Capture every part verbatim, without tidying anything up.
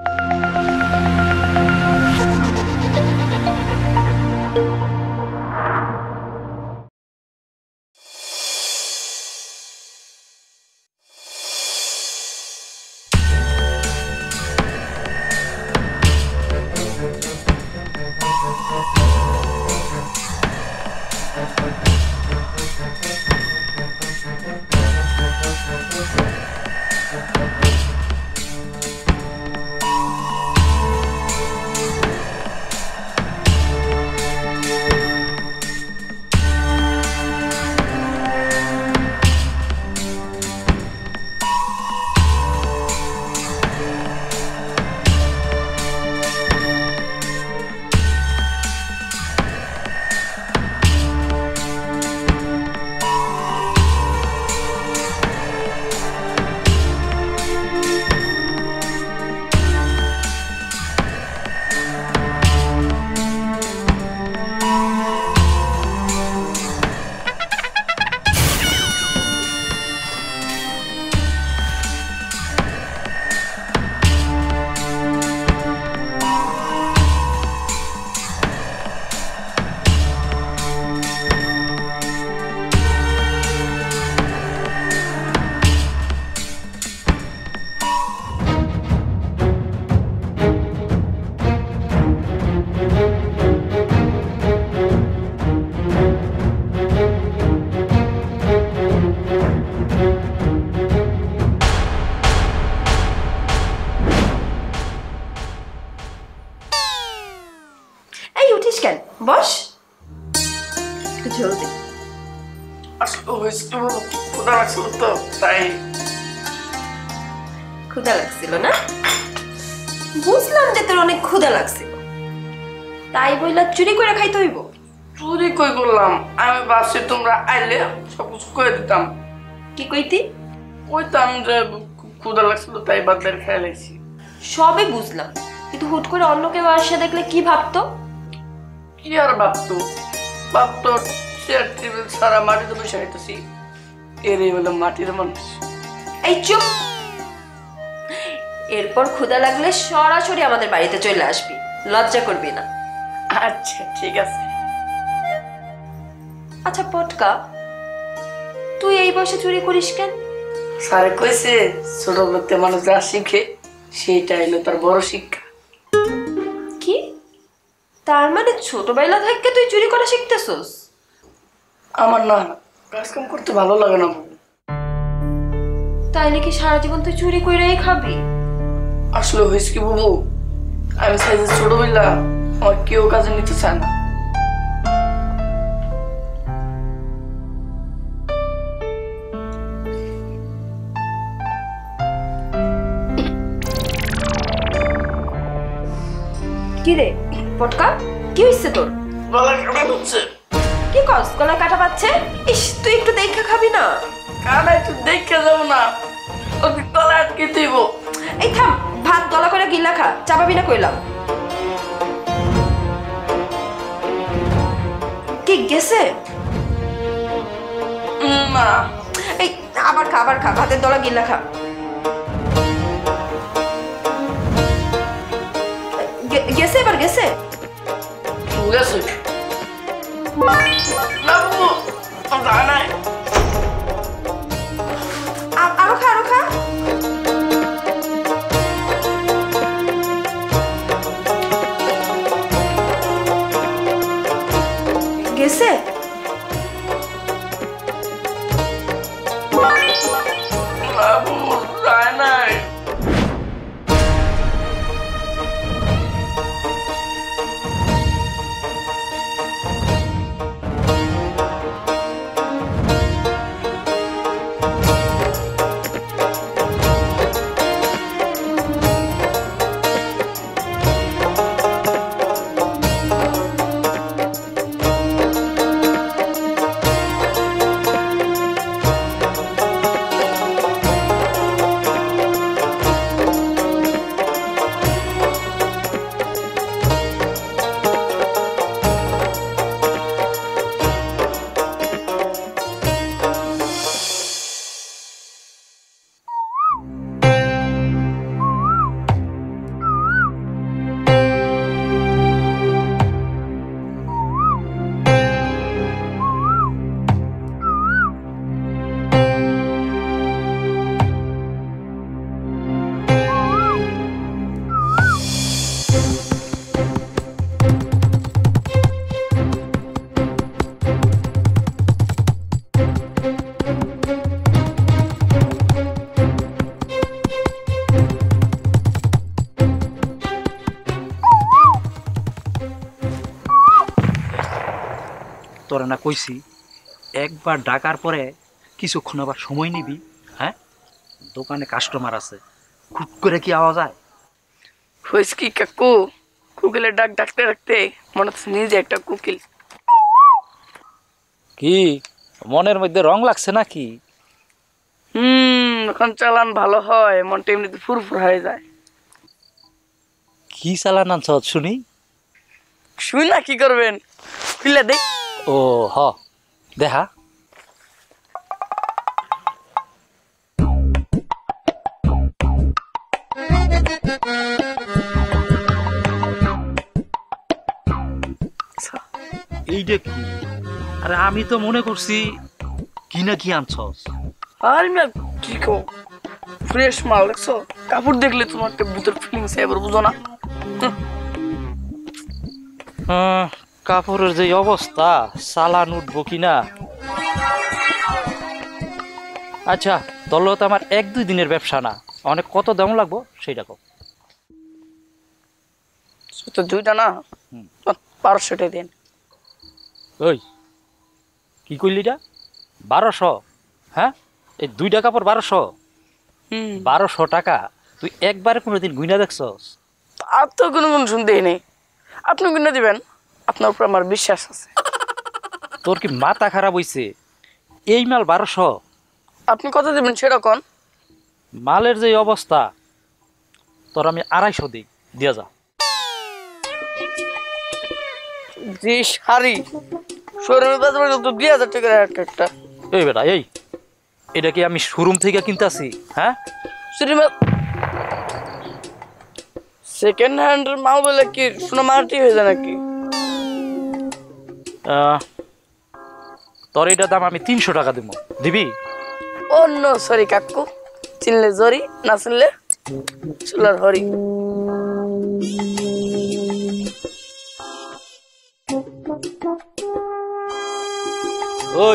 বস একটু ঝোল দে। ক্ষুধা লাগছিল তো তাই। ক্ষুধা লাগছিল না? বুঝলাম যে তোর অনেক ক্ষুধা লাগছিল, তাই বইলা চুরি করে খাইতে হইব? চুরি কই করলাম, আমি ভাবছি তোমরা আইলে সবকিছু করে দিতাম। কি কইতি? কইতাম যে ক্ষুধা লাগছিল তাই বাদ দিয়ে খেয়ে লাইছি। সবই বুঝলাম, কিন্তু হুট করে অন্য কেউ আসে দেখলে কি ভাবতো? কি আর ভাবতো, ভাবতো চেয়ার টেবিল সারা মাটিতে বসে খাইতেছি, এরই হলো মাটির মানুষ। এই চুপ! এরপর ক্ষুধা লাগলে সরাসরি আমাদের বাড়িতে চলে আসবি, লজ্জা করবি না। আচ্ছা ঠিক আছে। আচ্ছা পটকা, তুই এই বয়সে চুরি করিস কেন? স্যারে কইছে ছোট লোকতে মানুষ যা শিখে সেইটা হলো তার বড় শিক্ষা। কি? তার মানে ছোটবেলা থেকে তুই চুরি করা শিখতেছস? আমার না কাজ কাম করতে ভালো লাগে না। তাইলে কি সারা জীবন তুই চুরি কইরাই খাবি? আসলে হয়েছে কি বাবু, আমি চাই যে ছোটবেলা আমার কেউ কাজে নিতে চায় না। কি রে পটকা, কি হইছে তোর? গলা কাটা হচ্ছে। কি কস? গলায় কাটা পাচ্ছে? ইস, তুই একটু দেখে খাবি না? কাটা একটু দেখে যাবো না, ওকে গলা আটকে দিব। এই থাম, ভাত গলা করে গিলা খা, চাপাবি না কইলাম। কি গেছে? না। এই আবার খা, আবার খা, ভাতের দলা গিলা খা। গেছে, এবার গেছে? গেছে না বাবু, জানা নাই। আরো খা, আরো খা। গেছে? বাবু জানা নাই। তোরা না কইছি একবার ডাকার পরে কিছুক্ষণ আবার সময় নিবি। হ্যাঁ, দোকানে কাস্টমার আছে, খুব করে কি আওয়াজ হয়? হয়েছে কি কাকু, কুকিলের ডাক ডাকতে ডাকতে মনে হচ্ছে নিজে একটা কুকিল। কি মনের মধ্যে রং লাগছে নাকি? হুম, এখন চালান ভালো হয়, মনটা এমনিতে ফুরফুর হয়ে যায়। কি চালান আনছ শুনি? শুই না কি করবেন, খুলে দেখ। ও হ, দেখা। এইটা কি? আরে আমি তো মনে করছি কি না কি আনছস। আর মিয়া কি কো, ফ্রেশ মাল দেখছো? কাপড় দেখলে তোমার একটা ভূতের ফিলিংস এবার বুঝো না? আহ, কাপড়ের যে অবস্থা, চালান উঠবো কিনা। আচ্ছা তোর তো আমার এক দুই দিনের ব্যবসা না, অনেক কত দাম লাগবো সেইটা কো। তো দুইটা না, বারোশোটাই দেন। ওই কি করলি এটা? বারোশো? হ্যাঁ, এই দুইটা কাপড় বারোশো? হুম, বারোশো টাকা তুই একবারে কোনোদিন গুইনা দেখছস? আর তো কোনো কোনো শুনতেই নেই। আপনি কিনে দিবেন, আপনার উপর আমার বিশ্বাস আছে। তোর কি মাথা খারাপ হইছে? এই মাল বারোশো? আপনি কত দেবেন সেটা কোন? মালের যে অবস্থা, তোর আমি আড়াইশো দিই, দিয়া যা। যে শাড়ি শোরুমে বাজারে তো দুই হাজার টাকার এক একটা। এই বেটা এই, এটা কি আমি শোরুম থেকে কিনতেছি? হ্যাঁ, সেকেন্ড হ্যান্ড মাল বলে কি সোনা মাটি হয়ে যায় নাকি? আহ, তোর এটার দাম আমি তিনশো টাকা দিব, দিবি? ও নো সরি কাকু, চিনলে জরি, না চিনলে চুলার হরি। ওই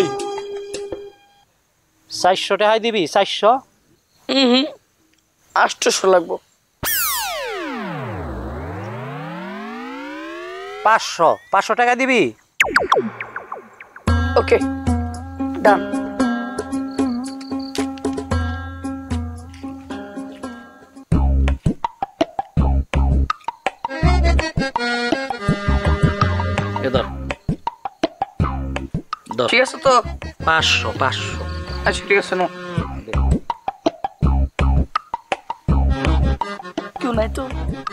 চারশো টাকায় দিবি? চারশো? হুম হুম, আটশোশো লাগবো। পাঁচশো? পাঁচশো টাকা দিবি? ওকে ডান। ঠিক আছে তো? পাঁচশো পাঁচশো। আচ্ছা ঠিক আছে, নো কেউ নাই তো?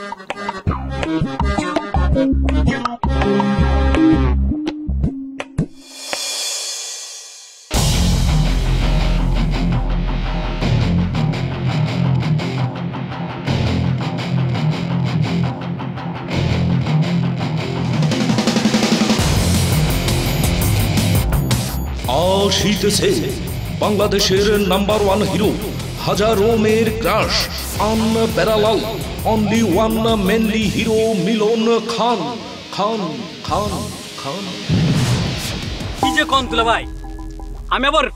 আসিতেছে বাংলাদেশের নাম্বার ওয়ান হিরো, হাজারো মেয়ের crush, unparallel, only one manly hero Milan Khan. Khan Khan Khan. কি যে কোন তুলা ভাই, আমি আবার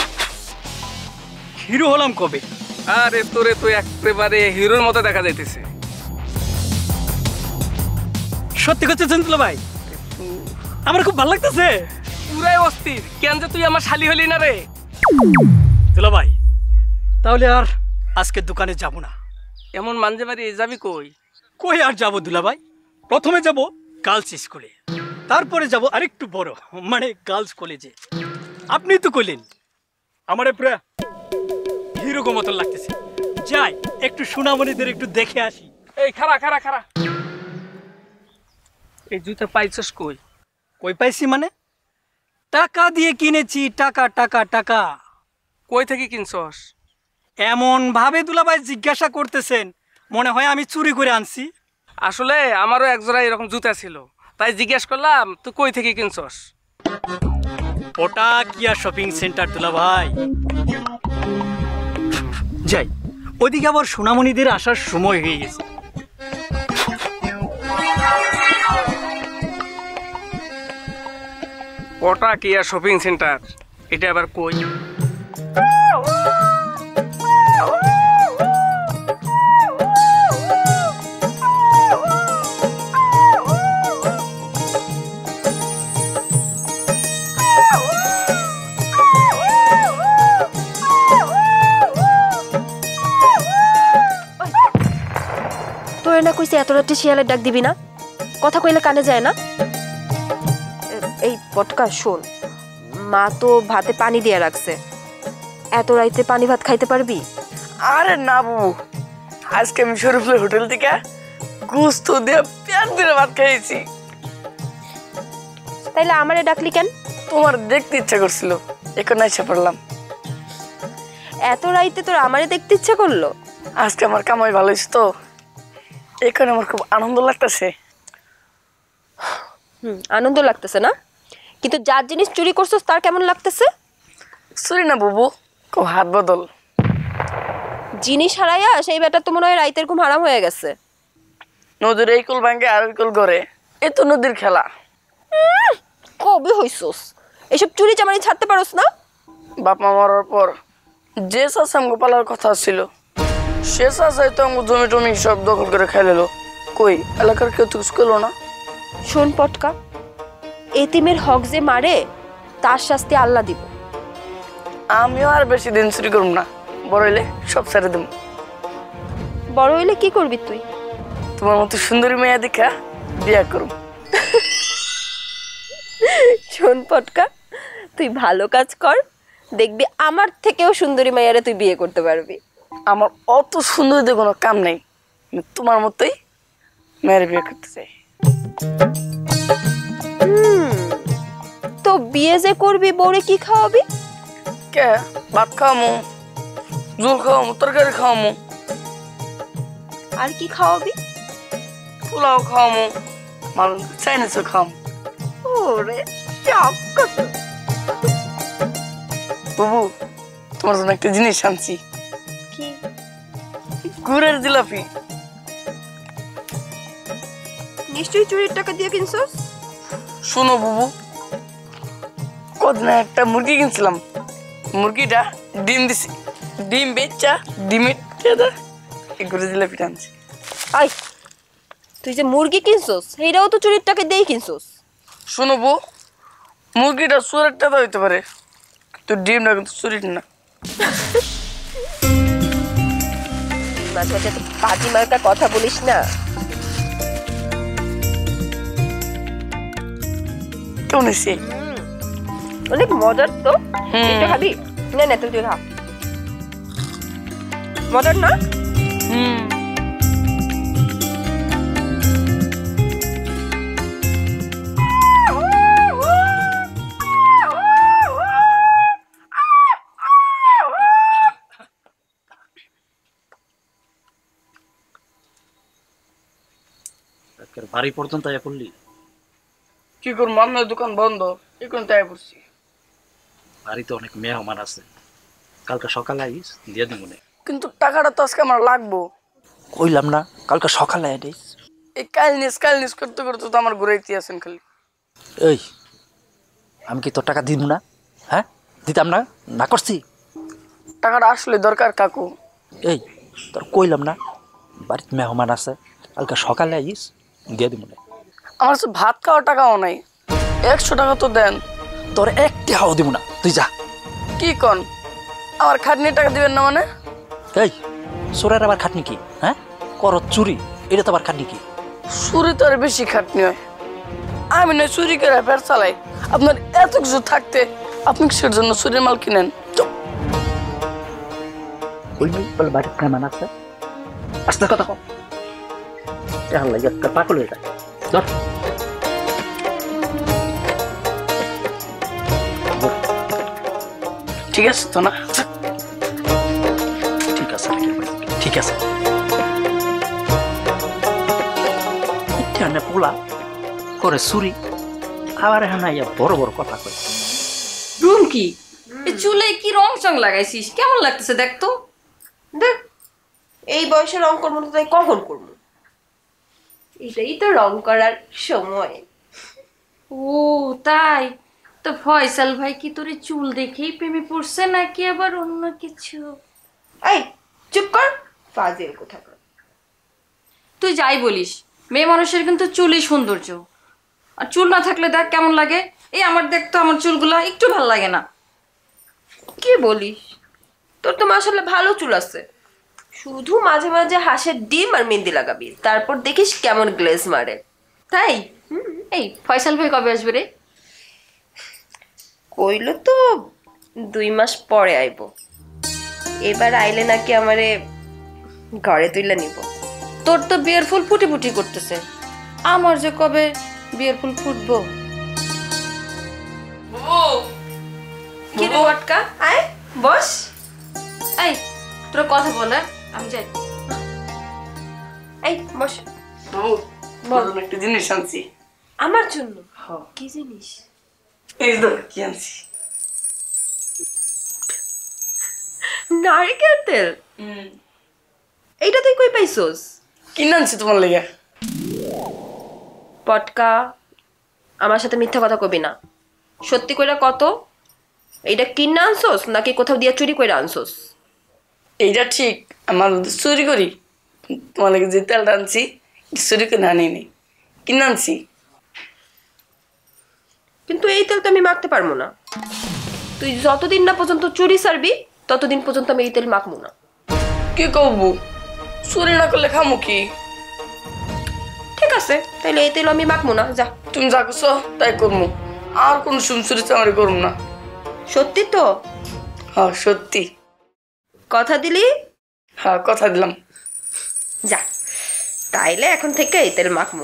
হিরো হলাম কবে? আরে তোরে তো একেবারে হিরোর মতো দেখা যাইতেছে। সত্যি করতেছেন তুলা ভাই? আমার খুব ভালো লাগতেছে। পুরাই অস্থির। কেন যে তুই আমার শালি হলি না রে? তুলা ভাই তাহলে আর আজকে দোকানে যাব না। এমন মানজে মারি যাবি কই? কই আর যাব দুলা ভাই, প্রথমে যাব গার্লস স্কুলে, তারপরে যাব আরেকটু বড় মানে গার্লস কলেজে। আপনি তো কইলেন আমারে পুরা হিরো গো মতন লাগতেছে। যাই একটু সোনামণিদের একটু দেখে আসি। এই খারা খারা খারা, এই জুতা পাইছস কই? কই পাইছি মানে? টাকা দিয়ে কিনেছি, টাকা টাকা টাকা। কই থেকে কিনছস? এমন ভাবে দুলাভাই জিজ্ঞাসা করতেছেন মনে হয় আমি চুরি করে আনছি। আসলে আমারও একজোড়া এরকম জুতা ছিল, তাই জিজ্ঞেস করলাম তুই কই থেকে কিনছস। ওটা কিয়া শপিং সেন্টার দুলাভাই। যাই ওদিকে আবার সোনামণিদের আসার সময় হয়ে গেছে। ওটা কি আর শপিং সেন্টার? এটা আবার কই? না কইছি এত রাতে শিয়ালের ডাক দিবি না? কথা কইলে কানে যায় না? এই পটকা শোন, মা তো ভাতে পানি দিয়ে রাখছে, এত রাইতে পানি ভাত খাইতে পারবি? আরে না বাবু, আজকে আমি শরীফুল হোটেল থেকে গোস্ত দিয়ে পেঁয়াজ দিয়ে ভাত খাইছি। তাইলে আমারে ডাকলি কেন? তোমার দেখতে ইচ্ছা করছিল, এখন আইসা পড়লাম। এত রাইতে তোর আমারে দেখতে ইচ্ছা করলো? আজকে আমার কামাই ভালো হয়েছে তো, এখন আমার খুব আনন্দ লাগতেছে। হুম, আনন্দ লাগতেছে না, কিন্তু যার জিনিস চুরি করছস তার কেমন লাগতেছে? চুরি না বাবু, খুব হাত বদল। জিনিস হারাইয়া সেই বেটার তো মনে হয় রাইতের ঘুম হারাম হয়ে গেছে। নদীর এই কুল ভাঙ্গে আর ওই কুল গড়ে, এ তো নদীর খেলা। কবে হইছস এসব চুরি চামারি ছাড়তে পারোস না? বাপ মা মরার পর যে চাষা আমগো পালার কথা ছিল, সে চাষাই তো আমগো জমি টমি সব দখল করে খাই নিল। কই এলাকার কেউ তো কিছু করলো না। শোন পটকা, এতিমের হক যে মারে তার শাস্তি আল্লাহ দিব। আমিও আর বেশি দিন চুরি করব না, বড় হইলে সব ছেড়ে দেব। বড় হইলে কি করবি তুই? তোমার মতো সুন্দরী মেয়া দেখা বিয়া করব। শোন পটকা, তুই ভালো কাজ কর, দেখবি আমার থেকেও সুন্দরী মাইয়ারে তুই বিয়ে করতে পারবি। আমার অত সুন্দর দিয়ে কোনো কাম নেই, আমি তোমার মতোই মেয়ের বিয়ে করতে চাই। তো বিয়ে যে করবি, বউরে কি খাওয়াবি? কে ভাত খাওয়ামু, জোল খাওয়ামু, তরকারি খাওয়ামু। আর কি খাওয়াবি? পোলাও খাওয়ামু, মাল চাইনিজও খাওয়ামু। ওরে চাপ কত! বাবু, তোমার জন্য একটা জিনিস আনছি। কি? গুড়ের জিলাপি। নিশ্চয়ই চুরির টাকা দিয়ে কিনছস? শোনো বাবু, কদিন একটা মুরগি কিনছিলাম, মুরগিটা ডিম দিছি, ডিম বেচা ডিমের এই গুড়ের জিলাপিটা আনছি। আই, তুই যে মুরগি কিনছস সেইটাও তো চুরির টাকা দিয়ে কিনছস। শোনো বউ, মুরগিটা চোরের টাকা হইতে পারে, কিন্তু ডিমটা কিন্তু চুরির না। মাঝে মাঝে তো বাজি মার্কা কথা বলিস না। কেমন হয়েছে? অনেক মজার তো। হুম। এটা খাবি? না না তুই খা। মজার না? হুম। বাড়ি পর্যন্ত আয়া পড়লি? কি করবো, আমার দোকান বন্ধ, এখন তাই পড়ছি। বাড়িতে অনেক মেহমান আছে, কালকে সকালে আইস দিয়ে দিব। কিন্তু টাকাটা তো আজকে আমার লাগবো। কইলাম না কালকে সকালে আইস। এই কাল নিস কাল নিস করতে করতে তো আমার ঘুরাইতে আছেন খালি। এই আমি কি তোর টাকা দিব না? হ্যাঁ দিতাম না, না করছি? টাকাটা আসলে দরকার কাকু। এই তোর কইলাম না বাড়িতে মেহমান আছে, কালকে সকালে আইস দিয়ে দিব। আমার তো ভাত খাওয়ার টাকাও নাই, একশো টাকা তো দেন। তোর এক টাকাও দিব না, তুই যা। কি কন, আমার খাটনির টাকা দিবেন না মানে? এই চোরের আবার খাটনি কি? হ্যাঁ কর চুরি, এটা তো আবার খাটনি কি? চুরি তো আর বেশি খাটনি হয়। আমি নয় চুরি করে ফের চালাই, আপনার এত কিছু থাকতে আপনি কিসের জন্য চুরির মাল কিনেন? বলবি বলে বাড়িতে মেহমান আছে, আস্তে কথা কম, পাগল হয়ে যায়। ধর ঠিক আছে তো না? ঠিক আছে ঠিক আছে। পোলা করে চুরি, আবার এখানে বড় বড় কথা কয়। রুমকি, এই চুলে কি রং চং লাগাইছিস? কেমন লাগতেছে দেখ তো। দেখ, এই বয়সে রং করবো তো তাই কখন করবো? এটাই তো রং করার সময়। ও তাই? তো ফয়সাল ভাই কি তোর চুল দেখেই প্রেমে পড়ছে নাকি আবার অন্য কিছু? এই চুপ কর, ফাজিল কোথাকার। তুই যাই বলিস, মেয়ে মানুষের কিন্তু চুলই সৌন্দর্য। আর চুল না থাকলে দেখ কেমন লাগে। এই আমার দেখ তো, আমার চুলগুলা একটু ভাল লাগে না। কি বলিস? তোর তো মাশাআল্লাহ ভালো চুল আছে, শুধু মাঝে মাঝে হাঁসের ডিম আর মেহেন্দি লাগাবি, তারপর দেখিস কেমন গ্লেজ মারে। তাই? এই ফয়সাল ভাই কবে আসবে রে? কইল তো দুই মাস পরে আইব। এবার আইলে নাকি আমারে ঘরে তুইলা নিব। তোর তো বিয়ের ফুল ফুটি ফুটি করতেছে, আমার যে কবে বিয়ের ফুল ফুটবো। কি রে বটকা, আয় বস। এই তোর কথা বল, হ্যাঁ? আমি যাই। এই বস। বাবু বল, একটা জিনিস আনছি আমার জন্য। কি জিনিস? এই তো কি আনছি, নারকেল তেল। এইটা তুই কই পাইছস? কিনে আনছি তোমার লেগে। পটকা, আমার সাথে মিথ্যা কথা কবি না। সত্যি কইরা কত, এইটা কিনে আনছস নাকি কোথাও দিয়া চুরি কইরা আনছস? এইটা ঠিক, আমার চুরি করি। তোমার লেগে যে তেলটা আনছি চুরি করে আনি নি, কিনে আনছি। কিন্তু এই তেল তো আমি মাখতে পারবো না। তুই যতদিন না পর্যন্ত চুরি সারবি ততদিন পর্যন্ত আমি এই তেল মাখবো না। কি করবো, চুরি না করলে খামো কি? ঠিক আছে, তাহলে এই তেল আমি মাখবো না, যা। তুমি যা করছো তাই করবো, আর কোন সুম চুরি চামারি করবো না। সত্যি তো? হ্যাঁ সত্যি। কথা দিলি? হ্যাঁ কথা দিলাম। যা, তাইলে এখন থেকে এই তেল মাখবো।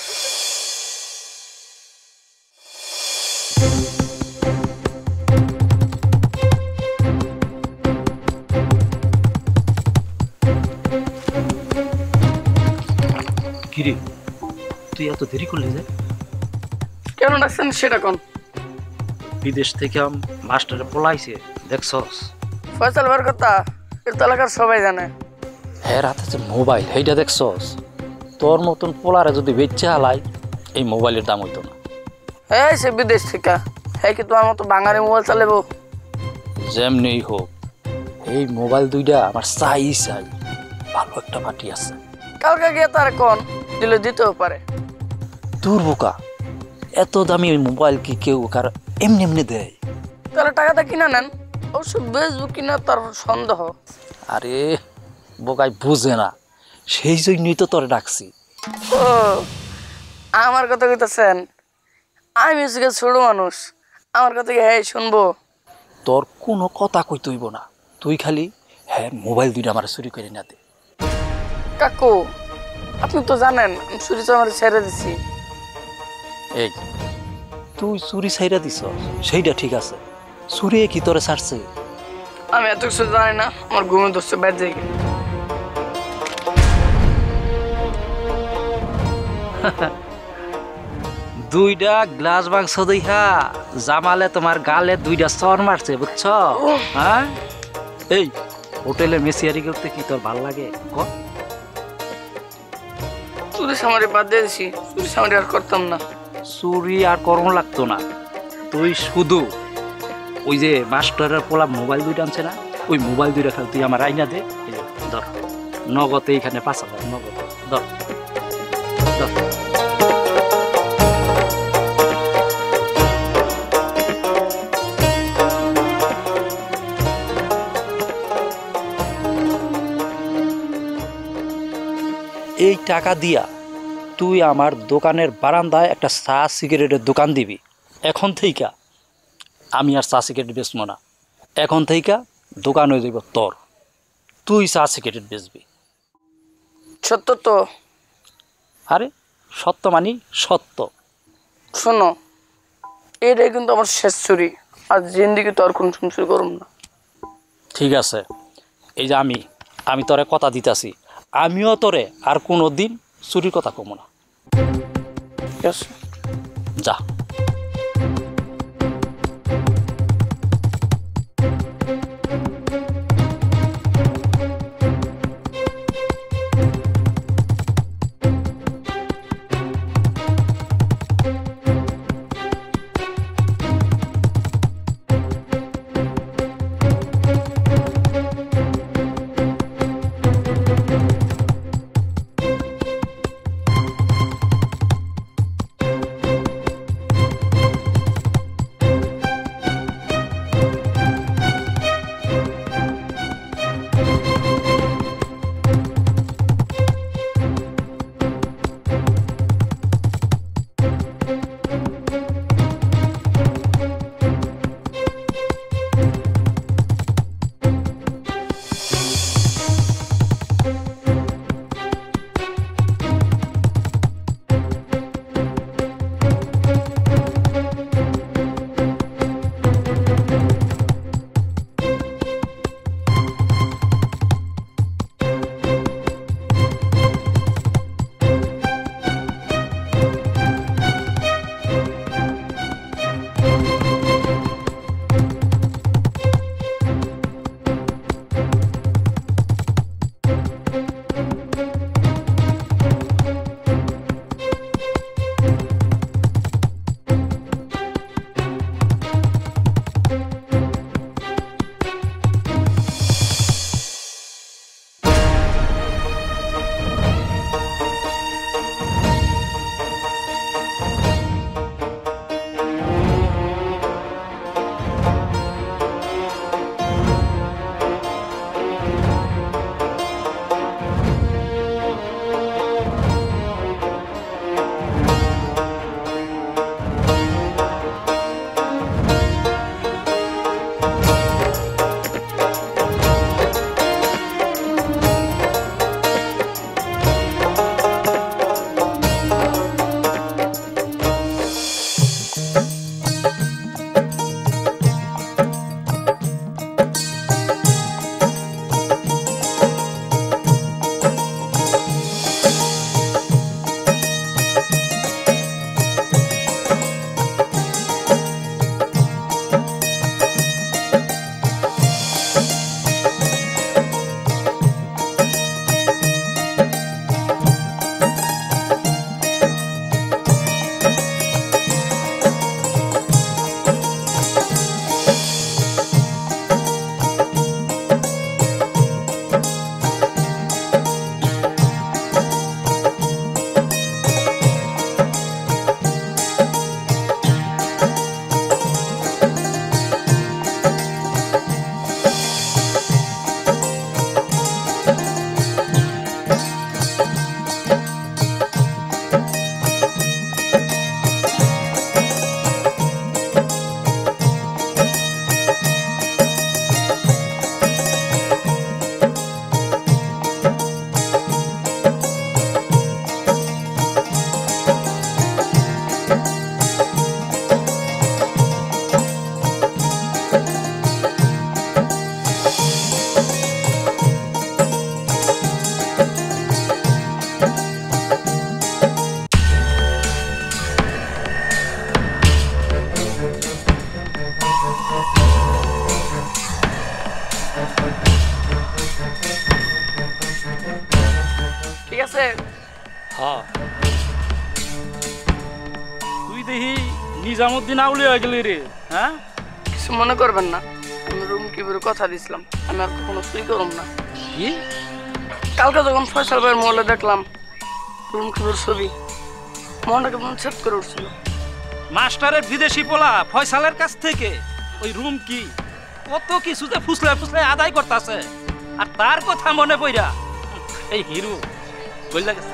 কিরে, তুই এত দেরি করলি যে? কেন ডাকছেন সেটা কোন? বিদেশ থেকে মাস্টারে পলাইছে, দেখছস? ফয়সাল ভাইয়ের কথা এর তো এলাকার সবাই জানে। হ্যাঁ, রাতে যে মোবাইল সেইটা দেখছস? তোর মতন পোলারে যদি বেচে হালাই এই মোবাইলের দাম হইতো না। হ্যাঁ সে বিদেশ থেকে, হ্যাঁ কি তোমার মতো বাঙালি মোবাইল চালাবো? যেমনি হোক এই মোবাইল দুইটা আমার চাই চাই। ভালো একটা পার্টি আছে, কালকে গিয়ে তার কোন দিলে দিতেও পারে। তোর বোকা, এত দামি মোবাইল কি কেউ কার এমনি এমনি দেয়? তাহলে টাকাটা কিনা নেন, অবশ্য বেচবো কিনা তার সন্দেহ। আরে বোকাই বুঝে না, সেই জন্যই তো তোরে ডাকছি। ও আমার কথা কইতেছেন? আমি হচ্ছে ছোট মানুষ, আমার কথা কি হ্যাঁ শুনবো? তোর কোনো কথা কই তুইব না, তুই খালি হ্যাঁ মোবাইল দুইটা আমার চুরি করে না দে। কাকু আপনি তো জানেন আমি চুরি চামারি ছেড়ে দিছি। এই তুই চুরি ছাইরা দিছ সেইটা ঠিক আছে, চুরিয়ে কি তোরে ছাড়ছে? আমি এত কিছু জানি না, আমার ঘুমে ধরছে বাইরে যাই। দুইটা গ্লাস মাংস দেখা জামালে তোমার গালে দুইটা চর মারছে, বুঝছ? হ্যাঁ, এই হোটেলে মেসিয়ারি করতে কি তোর ভাল লাগে? চুরি চামারি বাদ দিয়ে দিছি, চুরি চামারি আর করতাম না। চুরি আর কর্ম লাগতো না, তুই শুধু ওই যে মাস্টারের পোলা মোবাইল দুইটা আনছে না, ওই মোবাইল দুইটা খালি তুই আমার আইনা দে। এই যে ধর, নগদে এইখানে পাঁচ হাজার নগদ ধর ধর। এই টাকা দিয়া তুই আমার দোকানের বারান্দায় একটা চা সিগারেটের দোকান দিবি। এখন থেইকা আমি আর চা সিগারেট বেচবো না, এখন থেইকা দোকান হয়ে যাইব তোর, তুই চা সিগারেট বেচবি। সত্য তো? আরে সত্য মানি সত্য। শোনো, এটাই কিন্তু আমার শেষ চুরি, আর জিন্দিগি তো আর কোন চুরি করুম না। ঠিক আছে, এই যে আমি আমি তোরে কথা দিতেছি, আমিও তোরে আর কোনো দিন চুরির কথা কমো না। ঠিক আছে, যা। দেখি নিজামুদ্দিন আউলি হয়ে গেলি রে। হ্যাঁ, কিছু মনে করবেন না, আমি রুম কিভাবে কথা দিছিলাম আমি আর কখনো চুরি করব না। কি কালকে যখন ফয়সাল ভাইয়ের মহলে দেখলাম রুম কিভাবে ছবি, মনটা কেমন সেট করে উঠছিল। মাস্টারের বিদেশি পোলা ফয়সালের কাছ থেকে ওই রুম কি কত কিছুতে ফুসলে ফুসলে আদায় করতেছে, আর তার কথা মনে পড়া এই হিরো বললা গেছে।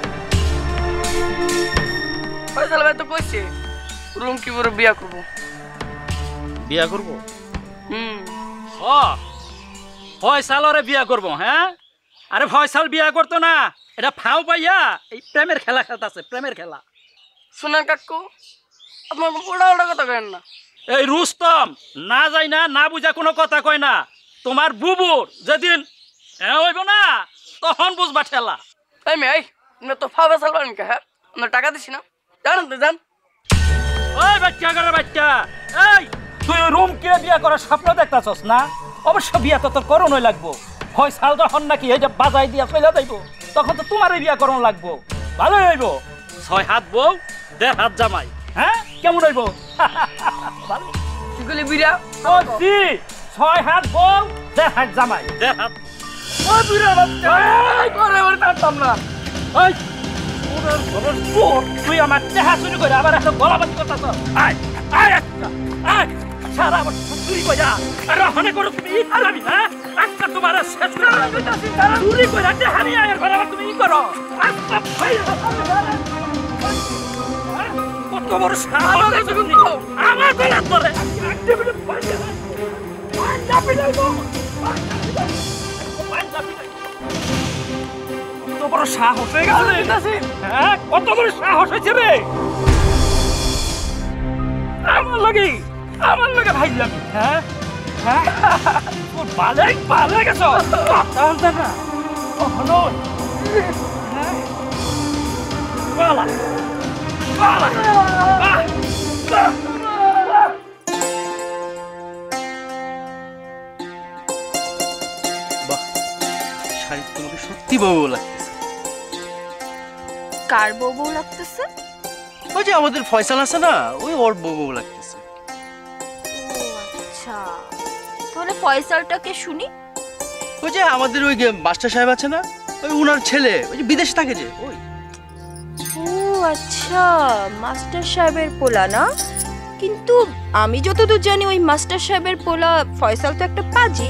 ফয়সাল ভাই তো কইছে রুম কিভাবে বিয়া করবো। বিয়া করবো? হুম, হ, ফয়সালরে বিয়া করবো। হ্যাঁ, আরে ফয়সাল বিয়া করতো না, এটা ফাও পাইয়া এই প্রেমের খেলা খেলতেছে, প্রেমের খেলা। শুনেন কাকু, আপনার ওটা ওটা কথা কেন না। এই রুস্তম না যাই না না বুঝা কোনো কথা কয় না। তোমার বুবুর যেদিন হইব না তখন বুঝবা ঠেলা। তাই মেয়ে আপনি তো ফাবে চালবেন কে? হ্যাঁ, আপনার টাকা দিছি না, জানেন তো যান। ওই বাচ্চা করে বাচ্চা, এই তুই রুম কে বিয়া করার স্বপ্ন দেখতাছস না? অবশ্য বিয়া তো তোর করণই লাগবো। ফয়সাল যখন নাকি এই যে বাজাই দিয়া চলে যাইব তখন তো তোমারই বিয়া করণ লাগবো। ভালোই হইব, ছয় হাত বউ দেড় হাত জামাই। হ্যাঁ, কেমন হইব? ভালো তুই বিড়া বলছি, ছয় হাত বউ দেড় হাত জামাই, দেড় হাত। ওই বিড়া বাচ্চা, এই করে ওর টানতাম না। ওই ওর ঘরের চোর, তুই আমার দেহা চুরি করে আবার একটা গলাবাজি করতেছ। আয় আয় একটা আয় সারা আমার চুরি কইয়া আর হনে করে তুমি ই খালাবি। হ্যাঁ, আজকে তোমার শেষ করে কইতাছি, চুরি কইরা দেহা নিয়ে আয় ঘরে আবার তুমি ই করো। আজকে ভাই কত বড় সাহস তুমি আমার গলা ধরে একদম পয়সা পাঁচটা পিলাইবো, পাঁচটা পিলাইবো, পাঁচটা পিলাইবো। কত বড় সাহস হয়ে গেছে। হ্যাঁ, কত বড় সাহস হয়েছে রে আমার লাগে, আমার লাগে ভাই লাগে। হ্যাঁ হ্যাঁ, তোর বালে বালে গেছ তাহলে না হলো। হ্যাঁ, বালা বালা আহ বাহ, শাড়ি তোমাকে সত্যি বউ লাগতেছে। কার বউ বউ লাগতেছে? ওই যে আমাদের ফয়সাল আছে না, ওই ওর বউ বউ লাগতেছে। ও আচ্ছা, তাহলে ফয়সালটাকে শুনি। ওই যে আমাদের ওই যে মাস্টার সাহেব আছে না, ওই উনার ছেলে, ওই যে বিদেশে থাকে যে ওই। ও আচ্ছা, মাস্টার সাহেবের পোলা না? কিন্তু আমি যতদূর জানি ওই মাস্টার সাহেবের পোলা ফয়সাল তো একটা পাজি।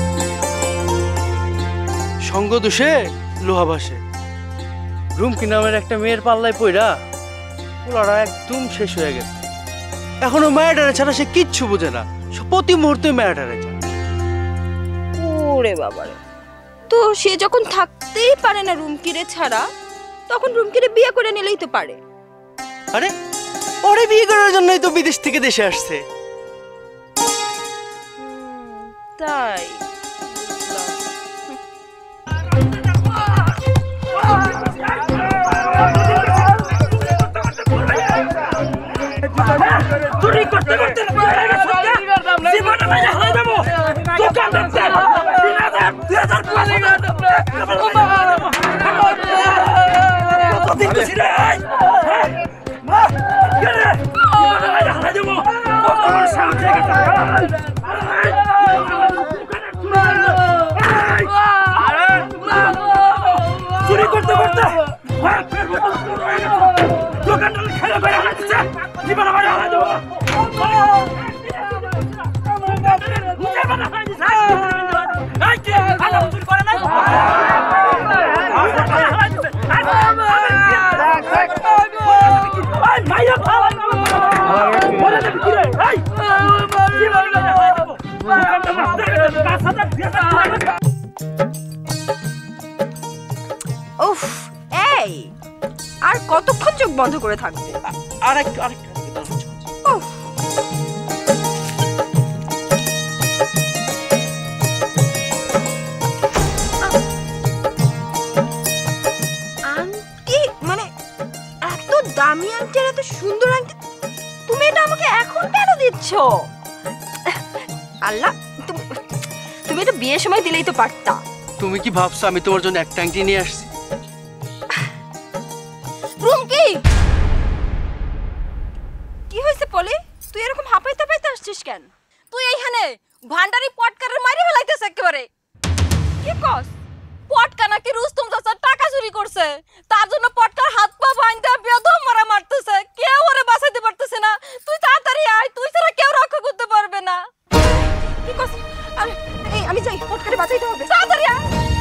সঙ্গ দোষে লোহা ভাসে। রুমকি নামের একটা মেয়ের পাল্লায় পইরা পোলারা একদম শেষ হয়ে গেছে। এখনো মায়াডারে ছাড়া সে কিচ্ছু বোঝে না, সে প্রতি মুহূর্তে মায়াডারে যায়। ওরে বাবারে, তো সে যখন থাকতেই পারে না রুমকিরে ছাড়া, তখন রুমকিরে বিয়ে করে নিলেই তো পারে। আরে ওরে বিয়ে করার জন্যই তো বিদেশ থেকে দেশে আসছে। তাই চুরি করতে করতে জীবনে মেরে হয়ে যাবো। দোকান দেখতে তিন হাজার দুই হাজার কতদিন বেশি রে মা কেরে জীবনে মেরে হয়ে যাবো। কত বড় সাহস হয়ে গেছে। চুরি করতে করতে দোকানটা খেলে বেড়ে হাঁটছে, জীবনে মেরে হয়ে যাবো। উফ, এই আর কতক্ষণ চোখ বন্ধ করে থাকবে? আর একটু আরেকটু উফ, আংটি মানে এত দামি আংটি আর এত সুন্দর আংটি তুমি এটা আমাকে এখন কেন দিচ্ছ? আল্লাহ, তুমি- তুমি এটা বিয়ের সময় দিলেই তো পারতা। তুমি কি ভাবছো আমি তোমার জন্য একটা আংটি নিয়ে আসছি? রুমকি, কি আসছিস কেন? তুই এইখানে ভান্ডারি পটকারের মারি ফেলাইতেছ একেবারে। কি কস? পটকা নাকি রুস্তম চাচার টাকা চুরি করছে, তার জন্য পটকার হাত পা বাইন্ধা বেদম মারা মারতেছে, কেউ ওরে বাঁচাইতে পারতেছে না। তুই তাড়াতাড়ি আয়, তুই ছাড়া কেউ রক্ষা করতে পারবে না। কি কস? আরে এই আমি যাই, পটকারে বাঁচাইতে হবে, তাড়াতাড়ি আয়।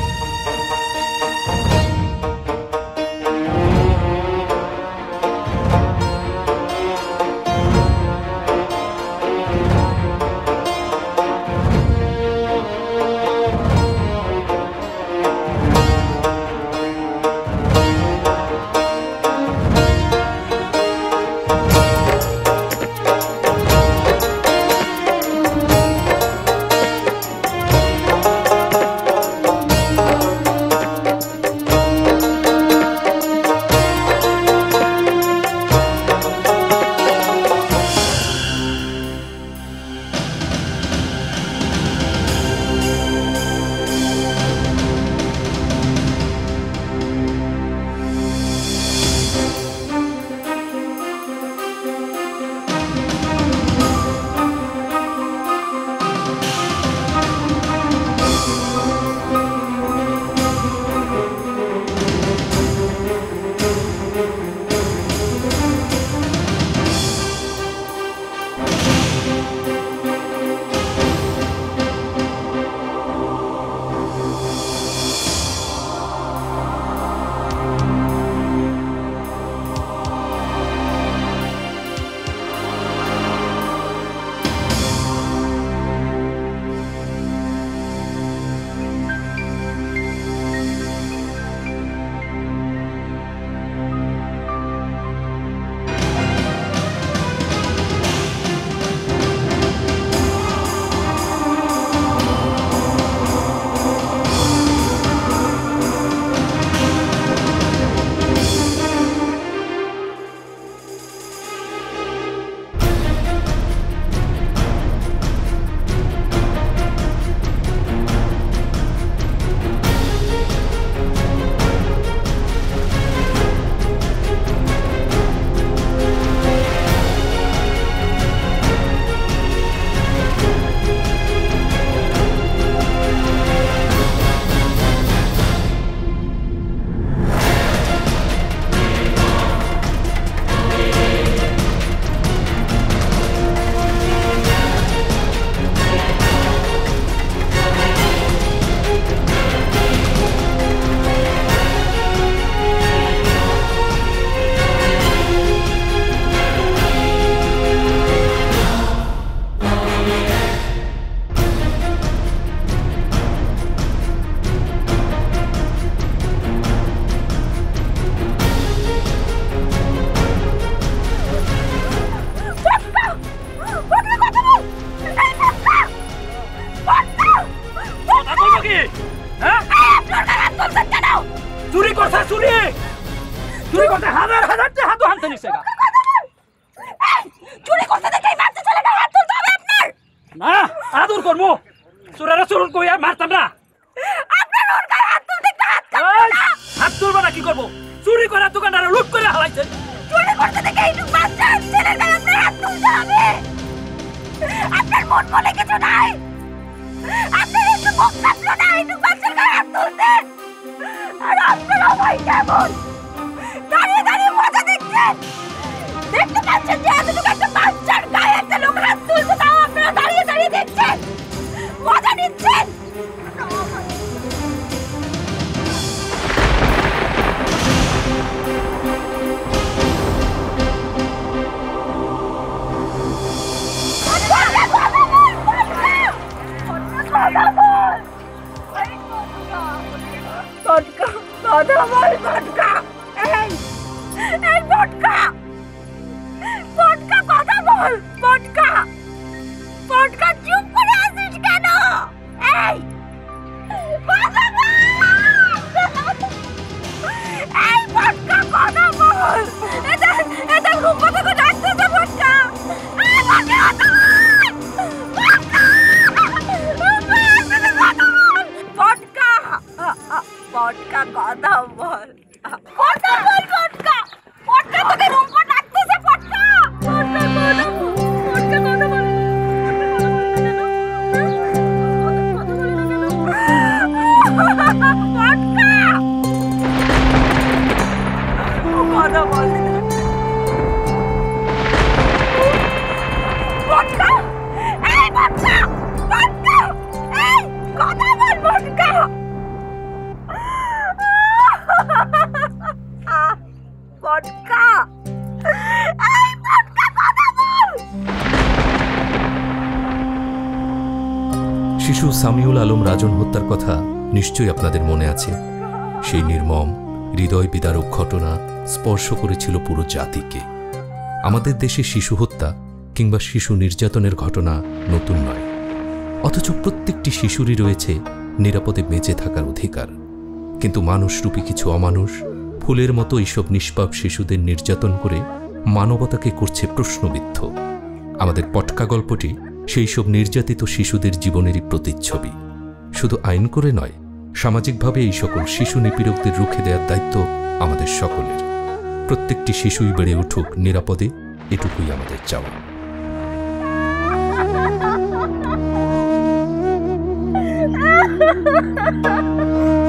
চুরি করছে চুরি চুরি করতে হাজার হাজার টাকা তো হাতে নিছে গা। চুরি করতে দেখে মারতে চলে না, হাত তুলতে হবে আপনার। না আদর করবো, চোরারা চুরুন কই আর মারতাম না। আপনার ওর গায়ে হাত তুলতে একটা হাত কাটবে না। হাত তুলবো না কি করবো? চুরি করে দোকানদার লুট করে হালাইছে। চুরি করতে দেখে একটু বাচ্চা ছেলের গায়ে আপনার হাত তুলতে হবে। আপনার মন বলে কিছু নাই, আপনার একটু মুখ কাটলো না একটু বাচ্চার গায়ে হাত তুলতে। আর আপনারা ভাই কেমন দাঁড়িয়ে দাঁড়িয়ে মজা দেখছেন? দেখতে পাচ্ছেন যে এতটুকু একটা বাচ্চার গায়ে একটা লোক হাত তুলছে, তাও আপনারা দাঁড়িয়ে দাঁড়িয়ে দেখছেন, মজা নিচ্ছেন। পটকা কথা বল, পটকা এই এই পটকা পটকা কথা বল, পটকা পটকা চুপ করে আছিস কেন? এই কথা বল, এই পটকা কথা বল। এটা এটা রূপা থেকে ডাকতেছে পটকা। এই পটকা কথা বল, পটকা পটকা কথা বল, কথা বল পটকা। পটকা তোকে রূপা ডাকতেছে, পটকা পটকা কথা বল। কথা বল। বটকা, এই বটকা, বটকা, এই কথা বল বটকা। বটকা, এই বটকা কথা বল। শিশু সামিউল আলম রাজন হত্যার কথা নিশ্চয়ই আপনাদের মনে আছে। সেই নির্মম হৃদয় বিদারক ঘটনা স্পর্শ করেছিল পুরো জাতিকে। আমাদের দেশে শিশু হত্যা কিংবা শিশু নির্যাতনের ঘটনা নতুন নয়, অথচ প্রত্যেকটি শিশুরই রয়েছে নিরাপদে বেঁচে থাকার অধিকার। কিন্তু মানুষরূপী কিছু অমানুষ ফুলের মতো এইসব নিষ্পাপ শিশুদের নির্যাতন করে মানবতাকে করছে প্রশ্নবিদ্ধ। আমাদের পটকা গল্পটি সেই সব নির্যাতিত শিশুদের জীবনেরই প্রতিচ্ছবি। শুধু আইন করে নয়, সামাজিকভাবে এই সকল শিশু নিপীড়কদের রুখে দেওয়ার দায়িত্ব আমাদের সকলের। প্রত্যেকটি শিশুই বেড়ে উঠুক নিরাপদে, এটুকুই আমাদের চাওয়া। Ha ha ha ha!